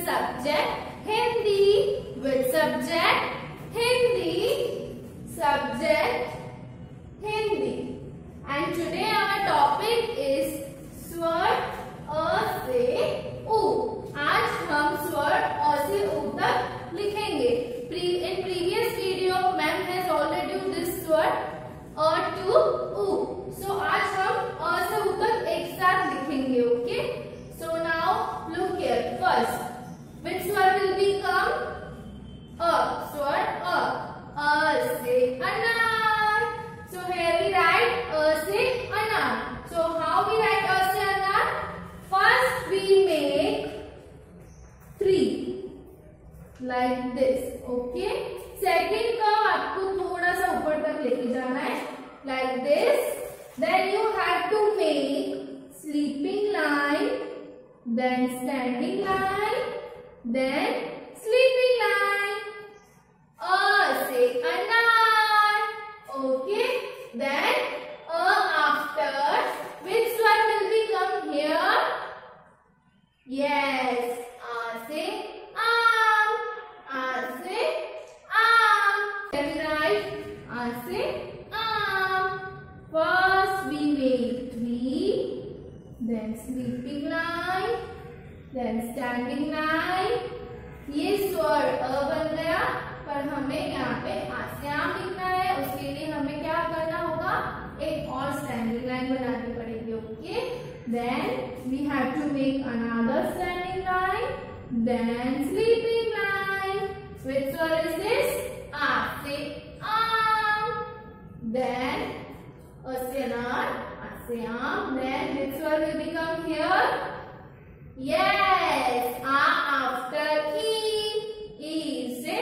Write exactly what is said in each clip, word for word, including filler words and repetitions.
subject Hindi. Which subject? Hindi. Subject Hindi. And today our topic is स्वर अ से उ. आज हम स्वर अ से उ तक लिखेंगे. In previous video, ma'am has already used this स्वर अ to उ. So आज हम अ से उ तक एक साथ लिखेंगे. Okay. So now look here. First, which स्वर will become अ? स्वर अ. अ से अनार. So here we write अ से अनार. So how we write अ से अनार? First we make three like this. Okay. Second curve आपको थोड़ा सा ऊपर तक लेके जाना है like this. Then you have to make sleeping line, then standing line, then sleeping line. अ से अनार. Okay. Then a after which स्वर will become here? Yes. आ से आम. आ से आम. Then we write आ से आम. First we make three, then sleeping line, then standing line. ये स्वर अ बन गया, पर हमें यहाँ पे आ से आम लिखना है. उसके लिए हमें क्या करना होगा? एक और स्टैंडिंग लाइन बनानी पड़ेगी. Okay. Then we have to make another standing line, then sleeping line. Which स्वर is this? आ से आम. Then अ से अनार, आ से आम. Then which स्वर will become here? Yes. Uh after e. E से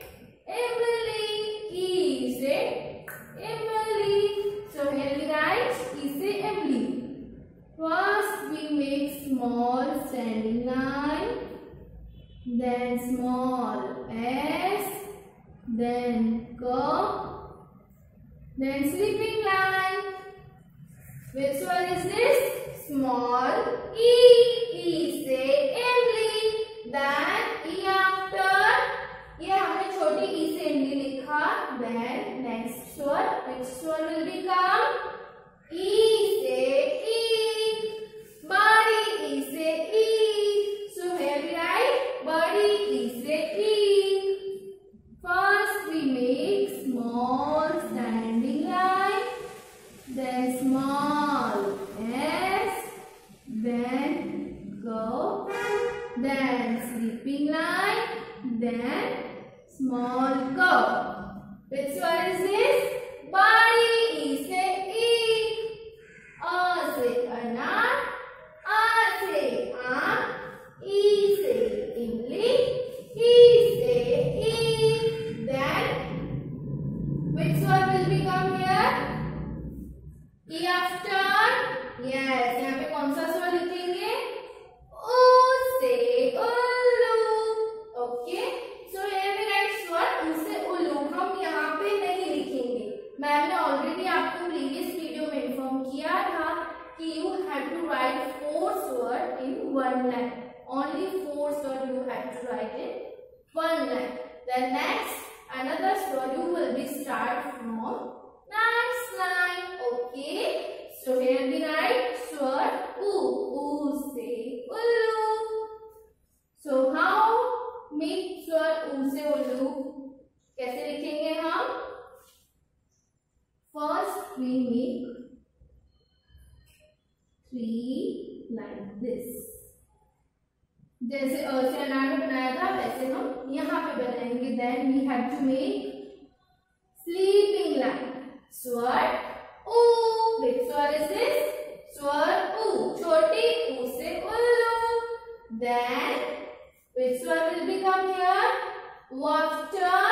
Emily. E से Emily. So here we write E से Emily. First we make small standing line, then small s, then curve, then sleeping line. Which one is this? Small e. E से Emily. Then e after, ये हमने छोटी e से Emily लिखा. Then next स्वर, which स्वर will become? E से e. बड़ी e से e. So here we write बड़ी e से e. First we make small standing line, then small s, then curve, then sleeping line, then small curve. Which one is this? बड़ी e से e. अ से अनार, आ से आम, ई से इमली, ई से ई. Then which one will become here? E after. Yes. यहाँ पे कौन सा स्वर लिखेंगे? उ से उल्लू. Okay. So here we write स्वर उ से उल्लू. हम यहाँ पे नहीं लिखेंगे. मैम ने ऑलरेडी आपको प्रीवियस वीडियो में इन्फॉर्म किया था कि you have to write four स्वर in one line. Only four स्वर you have to write in one line. Then next another स्वर you will be start from next line. Okay. So here we write स्वर उ. उ से उल्लू. So how make स्वर उ से उल्लू कैसे लिखेंगे हम? First we make three like this. जैसे अ से अनार में बनाया था वैसे हम यहाँ पे बनाएंगे. Then we have to make sleeping line. स्वर उ. Which स्वर is this? स्वर उ. छोटी उ से उल्लू. Then which स्वर will become here? After.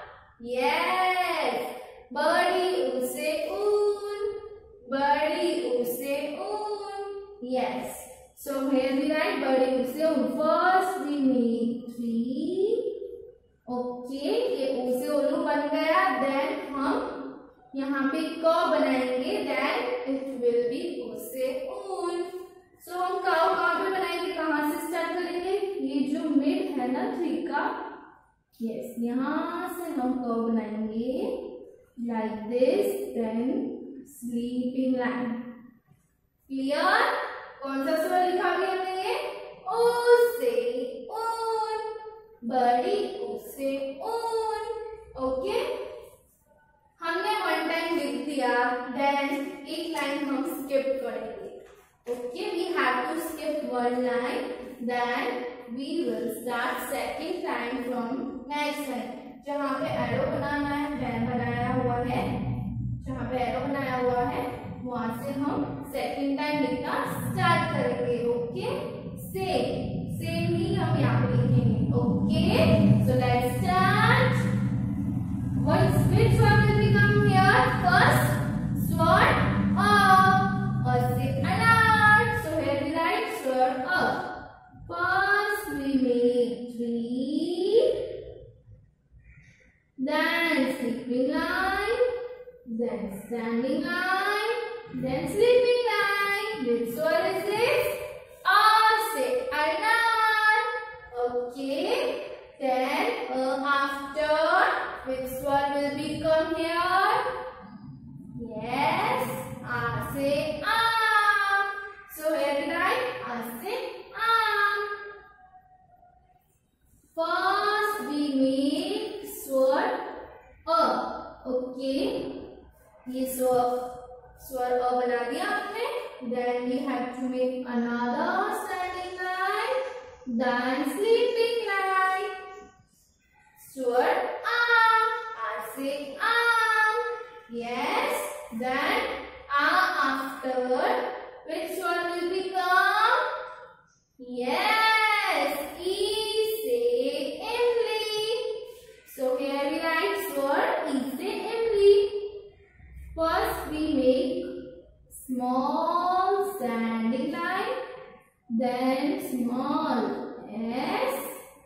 Yes. बड़ी उ से ऊन. बड़ी उ से ऊन. Yes. So here we write बड़ी उ से ऊन. First we make three. Okay. ये उ से उल्लू बन गया. Then हम यहाँ पे क बनाएंगे. Then it will be उ से ऊन. So हम क कहाँ पे बनाएंगे? कहाँ से स्टार्ट करेंगे? ये जो मिड है ना थ्री का, यस, यहाँ से हम कर्व बनाएंगे like this, then sleeping line. Clear? कौन सा स्वर लिखा गया हमने? ओ से ऊन, बड़ी ओ से ऊन। ओके, हमने वन टाइम लिख दिया, देन एक लाइन हम स्किप करेंगे। Okay, we have to skip one line, then we will start second time from next line. जहाँ पे एरो बनाना है, बनाया हुआ है, जहाँ पे एरो बनाया हुआ है वहां से हम सेकंड टाइम लिखना स्टार्ट करेंगे। ओके, सेम सेम ही हम यहाँ पे लिखेंगे। Okay, so let's start. What which one will become here? First sword A. A से alert. So here we write sword A. First we make three, then sleeping line, then standing line, then sleeping line. Which sword is this? A से alert. Okay. Then uh, after, which one will become here? Yes, A से आम. So here we write A से आम. First we make sword A. Okay, ये स्वर स्वर अ बना दिया आपने. Then we have to make another standing line, then sleeping line. Sword A, A से आम. Yes, then A after, which one will become? Yes, E से इमली. So here we write sword E से इमली. First we make small standing line, then small S,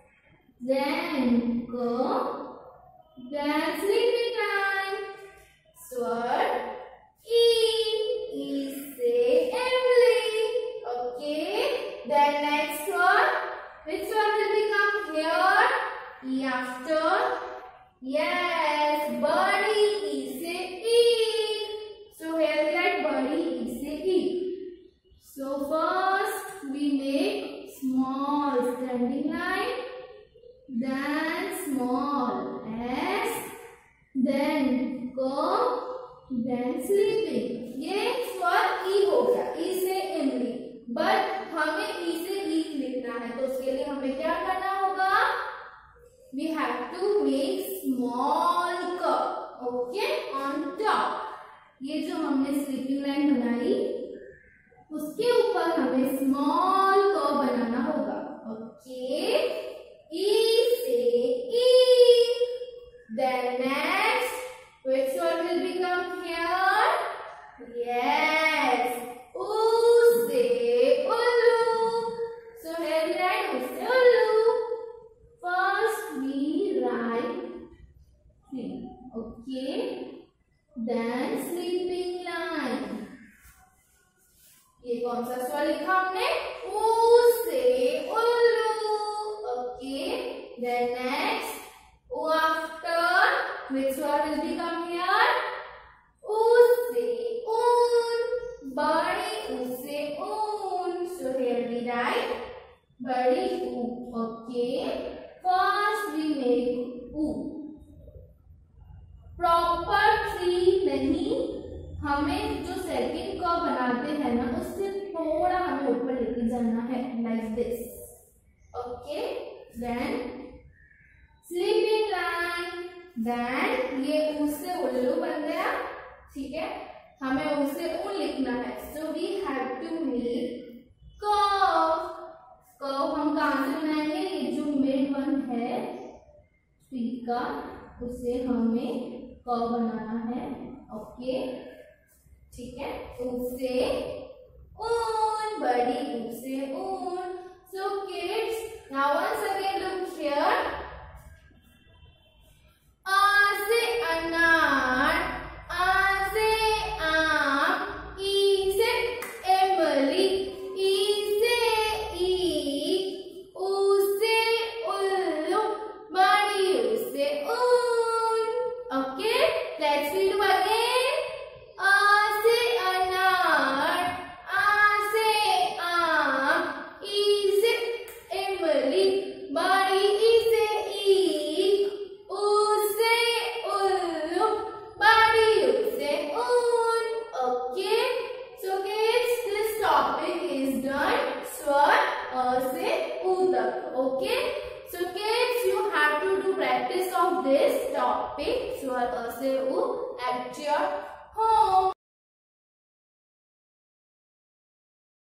then curve, then sleeping line. Sword E, E से इमली. Okay, then next one, which one will become here? E after, yes, body E से E. So here we write body E से E. So first we make small standing line, then small S, then curve, then sleeping. ये स्वर E हो गया, E से इमली. But हमें E से E लिखना है, तो उसके लिए हमें क्या करना होगा? We have to make small curve, okay, on top. ये जो हमने स्लीपिंग लाइन बनाई, उसके ऊपर हमें स्मॉल कर्व बनाना होगा. ओके, E से E. Then next, which one will become here? Yes, U से उल्लू. So here we write U से उल्लू. First we write three. Okay. Then sleeping line. ये कौन सा स्वर लिखा हमने? ऊ से उल्लू. Okay. Then next, U after, which one will become here? U से ऊन. बड़ी U से ऊन. So here we write बड़ी U. Okay. First we make U. Proper three नहीं, हमें जो सेकंड कर्व बनाते हैं ना, उससे थोड़ा हमें ऊपर लेके जाना है, like this. Okay, then sleeping line. Then ये ऊ से उल्लू बन गया. ठीक है, हमें ऊ से ऊ लिखना है. So we have to make curve. Curve हम कहाँ से बनाएंगे? ये जो मिड वन है थ्री का, उसे हमें कर्व बनाना है. ओके, ठीक है. ऊ से ऊन, बड़ी ऊ से ऊन. So kids, now